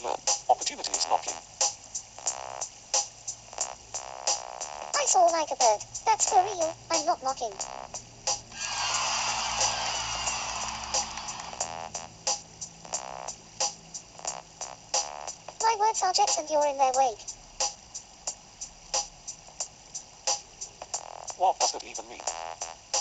learn. Opportunity is knocking. I soar like a bird. That's for real. I'm not knocking. My words are jets and you're in their wake. What does it even mean?